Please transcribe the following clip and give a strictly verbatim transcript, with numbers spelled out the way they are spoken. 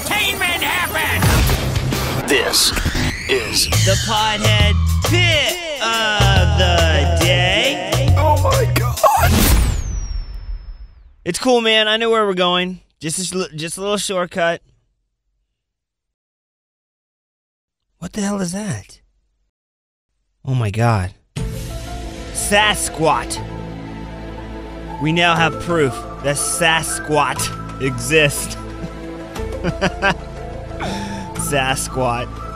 entertainment happen! This is the Pothead Pick of the day. Oh my god! It's cool, man. I know where we're going. Just a, just a little shortcut. What the hell is that? Oh my god. Sasquatch. We now have proof that Sasquatch exists. Sasquatch.